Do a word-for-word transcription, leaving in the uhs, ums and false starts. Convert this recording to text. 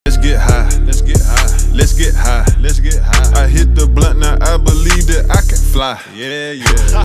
Let's get high, let's get high, let's get high, let's get high. I hit the blunt, now I believe that I can fly. Yeah, yeah.